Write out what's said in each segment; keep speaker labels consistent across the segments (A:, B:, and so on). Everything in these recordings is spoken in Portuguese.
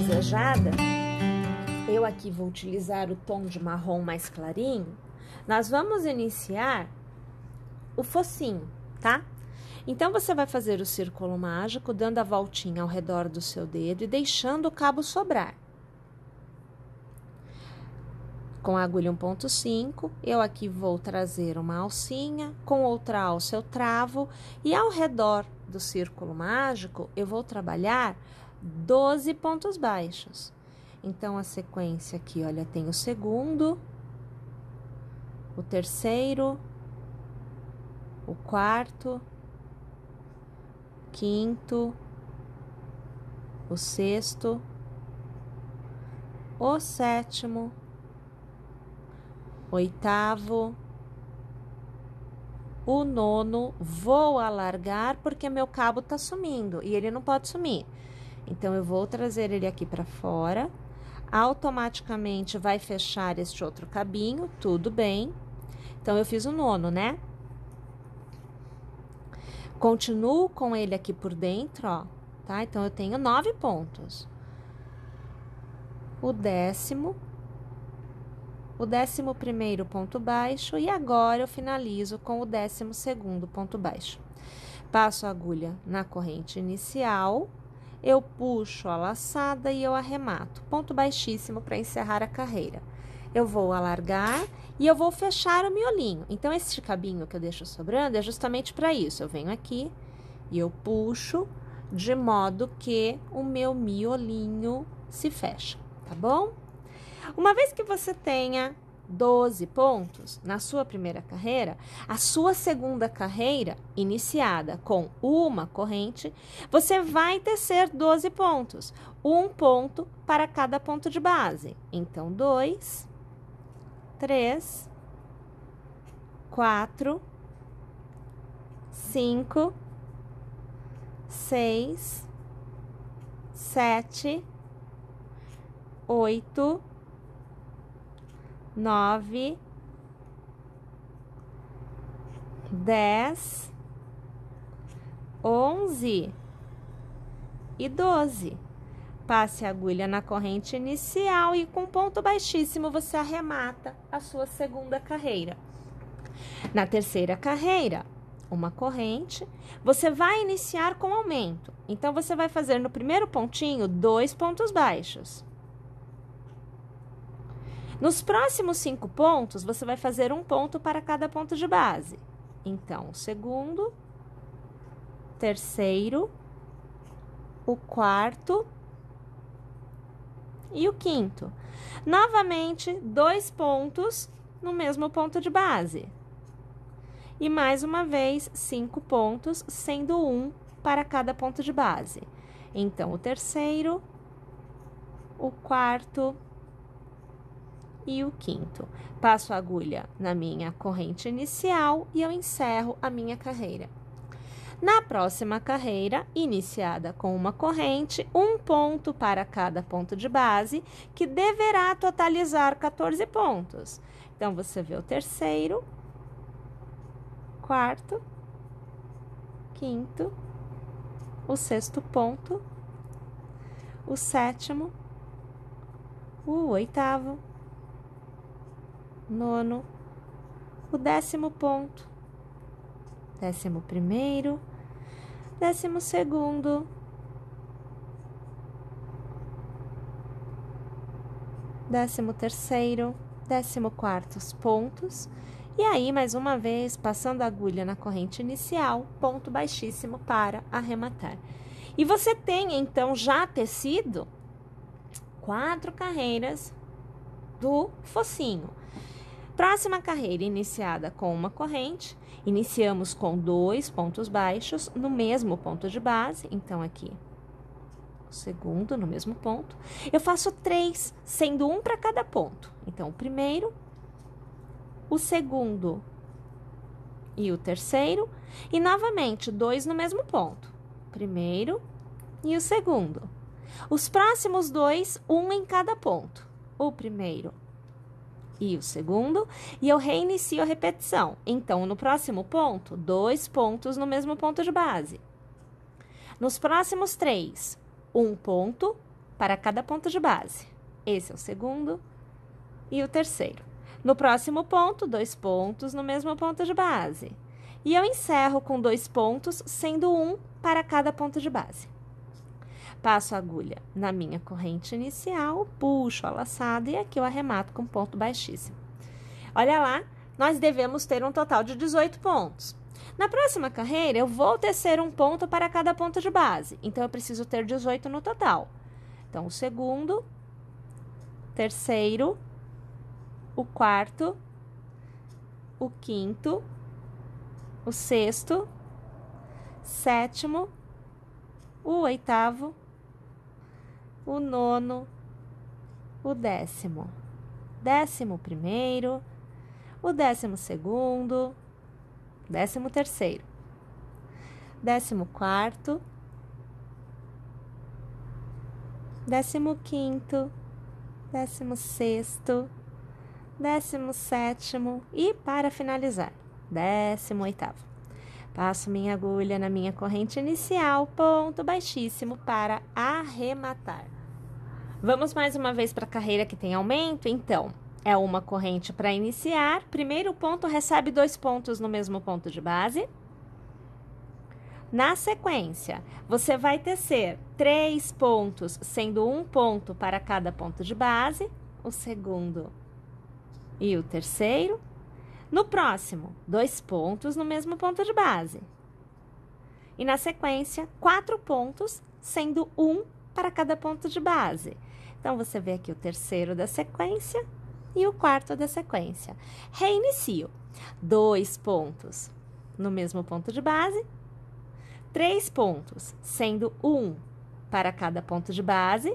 A: desejada, eu aqui vou utilizar o tom de marrom mais clarinho, nós vamos iniciar o focinho, tá? Então, você vai fazer o círculo mágico, dando a voltinha ao redor do seu dedo e deixando o cabo sobrar. Com a agulha 1,5, eu aqui vou trazer uma alcinha, com outra alça eu travo, e ao redor do círculo mágico, eu vou trabalhar 12 pontos baixos. Então, a sequência aqui, olha, tem o segundo, o terceiro, o quarto, quinto, o sexto, o sétimo, oitavo, o nono. Vou alargar porque meu cabo tá sumindo e ele não pode sumir. Então, eu vou trazer ele aqui para fora, automaticamente vai fechar este outro cabinho, tudo bem. Então, eu fiz o nono, né? Continuo com ele aqui por dentro, ó, tá? Então, eu tenho 9 pontos. O 10º, o 11º ponto baixo, e agora eu finalizo com o 12º ponto baixo. Passo a agulha na corrente inicial, eu puxo a laçada e eu arremato. Ponto baixíssimo para encerrar a carreira. Eu vou alargar e eu vou fechar o miolinho. Então, esse cabinho que eu deixo sobrando é justamente para isso. Eu venho aqui e eu puxo de modo que o meu miolinho se fecha, tá bom? Uma vez que você tenha 12 pontos na sua primeira carreira, a sua segunda carreira, iniciada com uma corrente, você vai tecer 12 pontos, um ponto para cada ponto de base. Então, 2, 3, 4, 5, 6, 7, 8, 9, 10, 11 e 12. Passe a agulha na corrente inicial e com ponto baixíssimo você arremata a sua segunda carreira. Na terceira carreira, uma corrente, você vai iniciar com aumento. Então, você vai fazer no primeiro pontinho 2 pontos baixos. Nos próximos 5 pontos, você vai fazer um ponto para cada ponto de base. Então, o segundo, terceiro, o quarto e o quinto. Novamente, 2 pontos no mesmo ponto de base. E mais uma vez, 5 pontos, sendo um para cada ponto de base. Então, o terceiro, o quarto e o quinto. Passo a agulha na minha corrente inicial e eu encerro a minha carreira. Na próxima carreira, iniciada com uma corrente, um ponto para cada ponto de base, que deverá totalizar 14 pontos. Então, você vê o terceiro, quarto, quinto, o sexto ponto, o sétimo, o oitavo, nono, o 10º ponto, 11º, 12º, 13º, 14º pontos. E aí, mais uma vez, passando a agulha na corrente inicial, ponto baixíssimo para arrematar. E você tem, então, já tecido 4 carreiras do focinho. Próxima carreira iniciada com uma corrente, iniciamos com 2 pontos baixos no mesmo ponto de base. Então, aqui, o segundo no mesmo ponto. Eu faço 3, sendo um para cada ponto. Então, o primeiro, o segundo e o terceiro. E, novamente, 2 no mesmo ponto. Primeiro e o segundo. Os próximos 2, um em cada ponto. O primeiro e o segundo, e eu reinicio a repetição. Então, no próximo ponto, 2 pontos no mesmo ponto de base. Nos próximos 3, um ponto para cada ponto de base. Esse é o segundo e o terceiro. No próximo ponto, 2 pontos no mesmo ponto de base. E eu encerro com 2 pontos, sendo 1 para cada ponto de base. Passo a agulha na minha corrente inicial, puxo a laçada e aqui eu arremato com ponto baixíssimo. Olha lá, nós devemos ter um total de 18 pontos. Na próxima carreira, eu vou tecer um ponto para cada ponto de base, então eu preciso ter 18 no total. Então, o segundo, terceiro, o quarto, o quinto, o sexto, sétimo, o oitavo, o nono, o décimo, 11º, o 12º, 13º, 14º, 15º, 16º, 17º e, para finalizar, 18º. Passo minha agulha na minha corrente inicial, ponto baixíssimo para arrematar. Vamos mais uma vez para a carreira que tem aumento? Então, é uma corrente para iniciar. Primeiro ponto recebe 2 pontos no mesmo ponto de base. Na sequência, você vai tecer 3 pontos, sendo 1 ponto para cada ponto de base. O segundo e o terceiro. No próximo, 2 pontos no mesmo ponto de base. E na sequência, 4 pontos, sendo 1 para cada ponto de base. Então, você vê aqui o terceiro da sequência e o quarto da sequência. Reinicio. 2 pontos no mesmo ponto de base. 3 pontos, sendo 1 para cada ponto de base.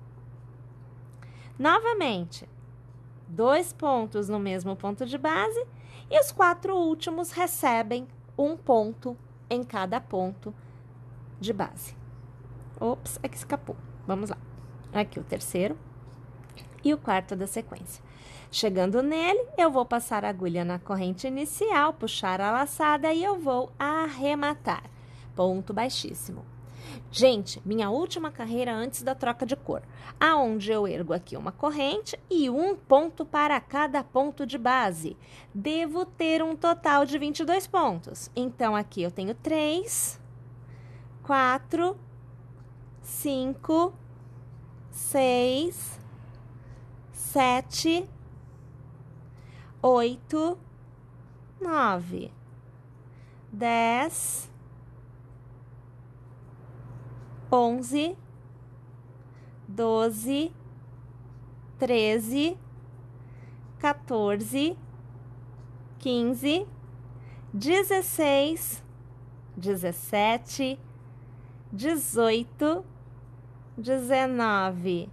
A: Novamente, 2 pontos no mesmo ponto de base. E os 4 últimos recebem 1 ponto em cada ponto de base. Ops, é que escapou. Vamos lá. Aqui o terceiro e o quarto da sequência. Chegando nele, eu vou passar a agulha na corrente inicial, puxar a laçada e eu vou arrematar. Ponto baixíssimo. Gente, minha última carreira antes da troca de cor, aonde eu ergo aqui uma corrente e 1 ponto para cada ponto de base. Devo ter um total de 22 pontos. Então, aqui eu tenho 3, 4, 5, 6, 7, 8, 9, 10, 11, 12, 13, 14, 15, 16, 17, 18, 19,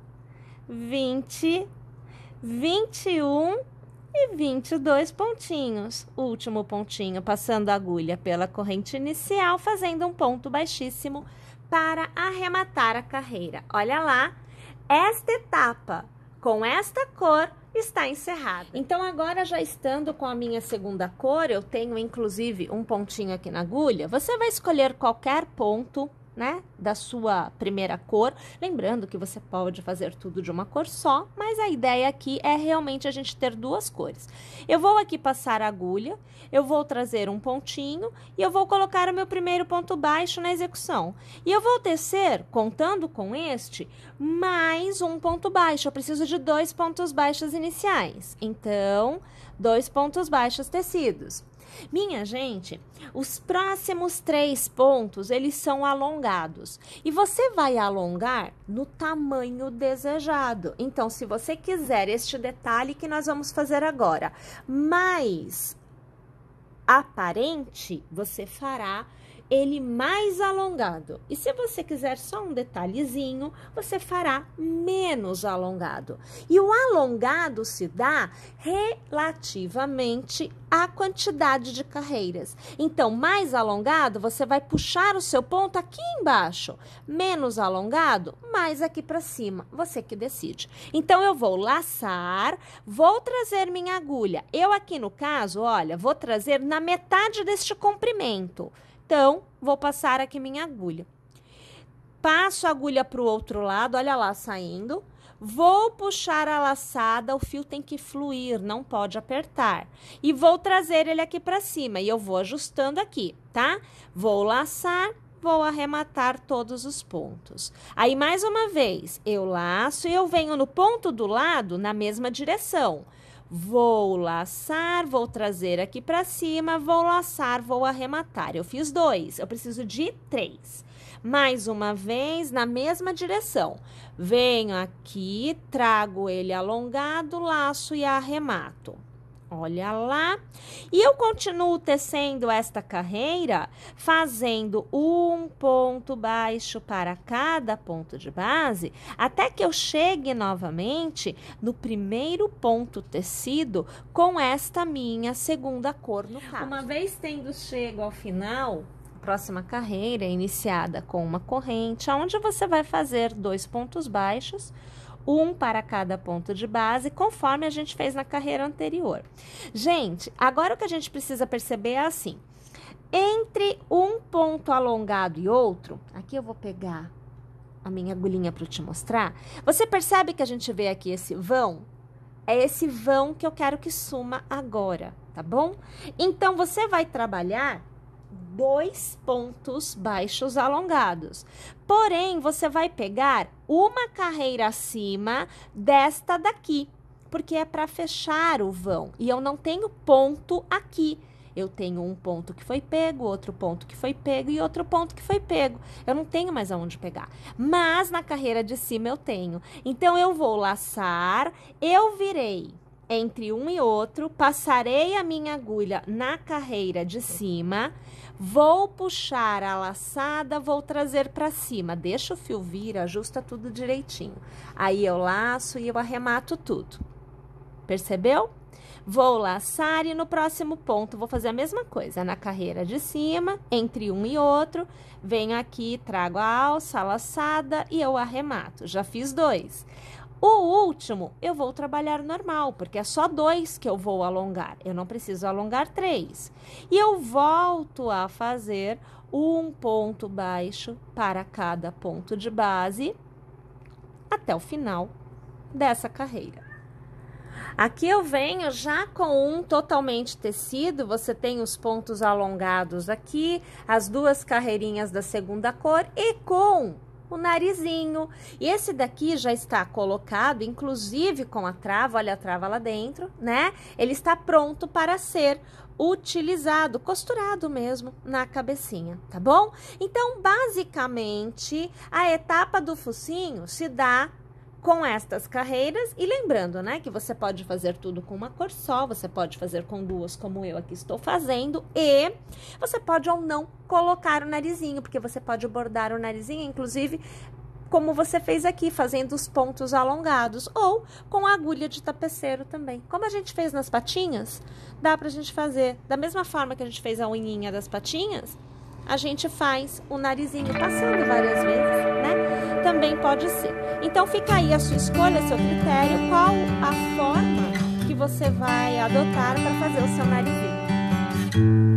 A: 20, 21 e 22 pontinhos. Último pontinho, passando a agulha pela corrente inicial, fazendo um ponto baixíssimo para arrematar a carreira. Olha lá, esta etapa com esta cor está encerrada. Então, agora já estando com a minha segunda cor, eu tenho inclusive um pontinho aqui na agulha, você vai escolher qualquer ponto, né, da sua primeira cor, lembrando que você pode fazer tudo de uma cor só, mas a ideia aqui é realmente a gente ter 2 cores. Eu vou aqui passar a agulha, eu vou trazer um pontinho e eu vou colocar o meu primeiro ponto baixo na execução. E eu vou tecer, contando com este, mais um ponto baixo. Eu preciso de 2 pontos baixos iniciais. Então, 2 pontos baixos tecidos. Minha gente, os próximos 3 pontos, eles são alongados. E você vai alongar no tamanho desejado. Então, se você quiser este detalhe que nós vamos fazer agora, mais aparente, você fará ele mais alongado. E se você quiser só um detalhezinho, você fará menos alongado. E o alongado se dá relativamente à quantidade de carreiras. Então, mais alongado, você vai puxar o seu ponto aqui embaixo. Menos alongado, mais aqui para cima. Você que decide. Então, eu vou laçar, vou trazer minha agulha. Eu aqui no caso, olha, vou trazer na metade deste comprimento. Então, vou passar aqui minha agulha. passo a agulha para o outro lado, olha lá, saindo. Vou puxar a laçada, o fio tem que fluir, não pode apertar. E vou trazer ele aqui para cima e eu vou ajustando aqui, tá? Vou laçar, vou arrematar todos os pontos. Aí, mais uma vez, eu laço e eu venho no ponto do lado na mesma direção. Vou laçar, vou trazer aqui para cima, vou laçar, vou arrematar. Eu fiz 2, eu preciso de 3. Mais uma vez, na mesma direção. Venho aqui, trago ele alongado, laço e arremato. Olha lá. E eu continuo tecendo esta carreira, fazendo um ponto baixo para cada ponto de base, até que eu chegue novamente no primeiro ponto tecido com esta minha segunda cor no caso. Uma vez tendo chego ao final, próxima carreira é iniciada com uma corrente, onde você vai fazer 2 pontos baixos, um para cada ponto de base, conforme a gente fez na carreira anterior. Gente, agora o que a gente precisa perceber é assim, entre um ponto alongado e outro, aqui eu vou pegar a minha agulhinha para te mostrar, você percebe que a gente vê aqui esse vão? É esse vão que eu quero que suma agora, tá bom? Então, você vai trabalhar 2 pontos baixos alongados. Porém, você vai pegar uma carreira acima desta daqui, porque é para fechar o vão. E eu não tenho ponto aqui. Eu tenho um ponto que foi pego, outro ponto que foi pego e outro ponto que foi pego. Eu não tenho mais aonde pegar. Mas na carreira de cima eu tenho. Então, eu vou laçar, eu virei entre um e outro, passarei a minha agulha na carreira de cima, vou puxar a laçada, vou trazer para cima, deixa o fio vir, ajusta tudo direitinho. Aí eu laço e eu arremato tudo. Percebeu? Vou laçar e no próximo ponto vou fazer a mesma coisa, na carreira de cima, entre um e outro, venho aqui, trago a alça, a laçada e eu arremato. Já fiz 2. O último, eu vou trabalhar normal, porque é só 2 que eu vou alongar. Eu não preciso alongar 3. E eu volto a fazer um ponto baixo para cada ponto de base até o final dessa carreira. Aqui eu venho já com um totalmente tecido, você tem os pontos alongados aqui, as 2 carreirinhas da segunda cor e com o narizinho. E esse daqui já está colocado, inclusive com a trava, olha a trava lá dentro, né? Ele está pronto para ser utilizado, costurado mesmo na cabecinha, tá bom? Então, basicamente, a etapa do focinho se dá com estas carreiras, e lembrando, né, que você pode fazer tudo com uma cor só, você pode fazer com 2, como eu aqui estou fazendo, e você pode ou não colocar o narizinho, porque você pode bordar o narizinho, inclusive, como você fez aqui, fazendo os pontos alongados, ou com a agulha de tapeceiro também. Como a gente fez nas patinhas, dá pra gente fazer, da mesma forma que a gente fez a unhinha das patinhas, a gente faz o narizinho passando várias vezes, né? Também pode ser. Então, fica aí a sua escolha, seu critério, qual a forma que você vai adotar para fazer o seu narizinho.